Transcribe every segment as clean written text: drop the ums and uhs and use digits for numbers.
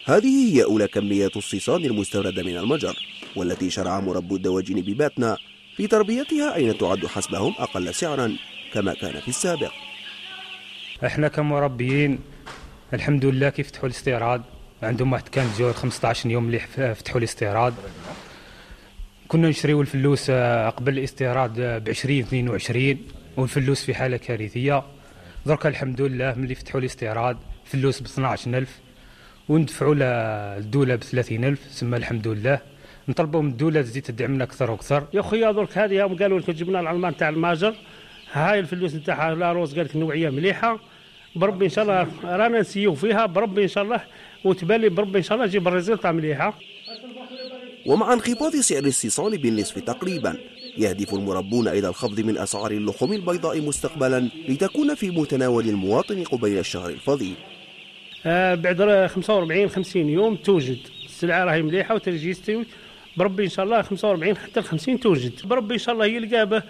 هذه هي أولى كميات الصيصان المستوردة من المجر، والتي شرع مربو الدواجن بباتنا في تربيتها، أين تعد حسبهم أقل سعرا كما كان في السابق. احنا كمربيين الحمد لله كيف فتحوا الاستيراد، عندهم واحد كان جوه 15 يوم اللي فتحوا الاستيراد، كنا نشريو الفلوس قبل الاستيراد ب20-22 والفلوس في حالة كارثية. درك الحمد لله ملي فتحوا الاستيراد فلوس ب12,000 وندفعوا للدولة ب30,000، سما الحمد لله نطلبوا من الدولة تزيد تدعمنا أكثر وأكثر. يا خويا درك هذه يوم قالوا لك جبنا العلمان تاع الماجر، هاي الفلوس نتاعها لا روز قالك نوعية مليحة، بربي إن شاء الله رانا نسيو فيها، بربي إن شاء الله وتبالي بربي إن شاء الله نجيب الريزلت مليحة. ومع انخفاض سعر الصيصان بالنصف تقريبا، يهدف المربون إلى الخفض من أسعار اللحوم البيضاء مستقبلا لتكون في متناول المواطن قبيل الشهر الفضيل. بعد 45-50 يوم توجد السلعة، راهي مليحة وترجيستي، بربي ان شاء الله 45 حتى 50 توجد، بربي ان شاء الله يلقى به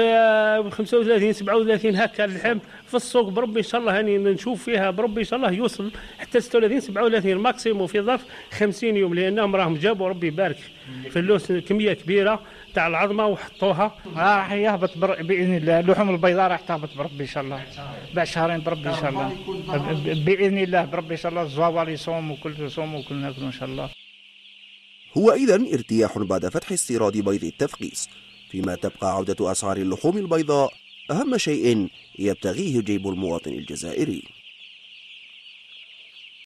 35-37 هكا اللحم في السوق، بربي ان شاء الله هاني نشوف فيها، بربي ان شاء الله يوصل حتى 36-37 ماكسيموم في ظرف 50 يوم، لانهم راهم جابوا ربي يبارك فلوس كميه كبيره تاع العظمه وحطوها. راح يهبط باذن الله، اللحوم البيضاء راح تهبط بربي ان شاء الله بعد شهرين بربي ان شاء الله باذن الله، بربي ان شاء الله الزوار يصوم وكل ناكل ان شاء الله. هو إذن ارتياح بعد فتح استيراد بيض التفقيس، فيما تبقى عودة أسعار اللحوم البيضاء أهم شيء يبتغيه جيب المواطن الجزائري.